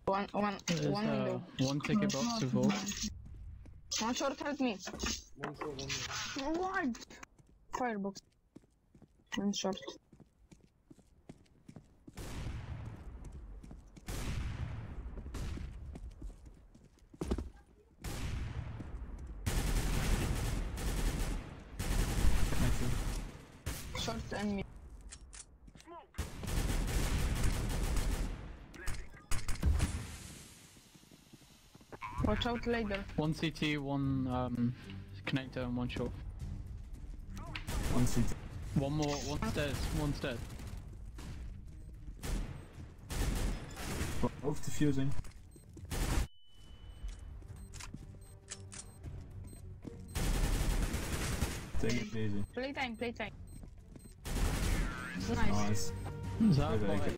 One window. One ticket box to vault. One short, help me. One short, one What? Firebox. One short. Short and me. Watch out later. One CT, one connector, and one short. One CT. One more, one stairs, one stairs. Both defusing. Take it easy. Playtime. Nice. Is that Very like